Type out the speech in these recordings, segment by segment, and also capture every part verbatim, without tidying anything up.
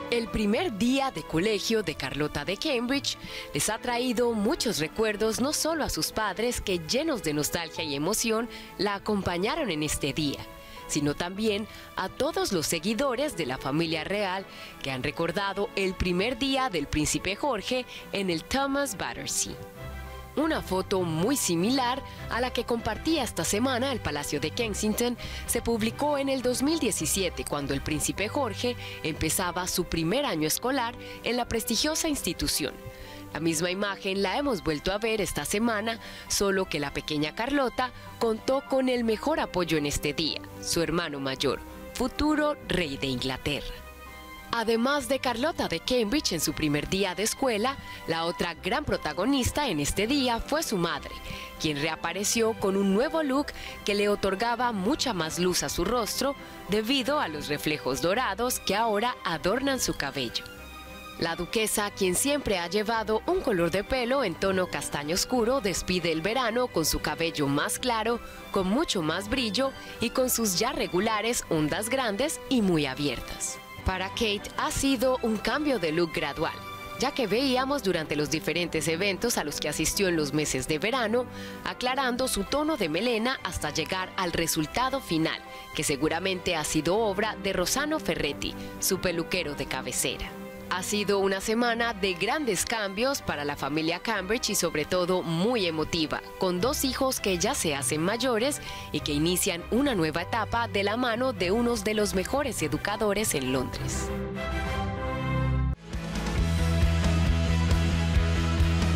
El primer día de colegio de Carlota de Cambridge les ha traído muchos recuerdos no solo a sus padres que llenos de nostalgia y emoción la acompañaron en este día, sino también a todos los seguidores de la familia real que han recordado el primer día del príncipe Jorge en el Thomas Battersea. Una foto muy similar a la que compartía esta semana el Palacio de Kensington se publicó en el dos mil diecisiete cuando el príncipe Jorge empezaba su primer año escolar en la prestigiosa institución. La misma imagen la hemos vuelto a ver esta semana, solo que la pequeña Carlota contó con el mejor apoyo en este día, su hermano mayor, futuro rey de Inglaterra. Además de Carlota de Cambridge en su primer día de escuela, la otra gran protagonista en este día fue su madre, quien reapareció con un nuevo look que le otorgaba mucha más luz a su rostro debido a los reflejos dorados que ahora adornan su cabello. La duquesa, quien siempre ha llevado un color de pelo en tono castaño oscuro, despide el verano con su cabello más claro, con mucho más brillo y con sus ya regulares ondas grandes y muy abiertas. Para Kate ha sido un cambio de look gradual, ya que veíamos durante los diferentes eventos a los que asistió en los meses de verano, aclarando su tono de melena hasta llegar al resultado final, que seguramente ha sido obra de Rossano Ferretti, su peluquero de cabecera. Ha sido una semana de grandes cambios para la familia Cambridge y sobre todo muy emotiva, con dos hijos que ya se hacen mayores y que inician una nueva etapa de la mano de uno de los mejores educadores en Londres.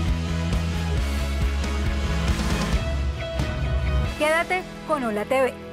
Quédate con Hola T V.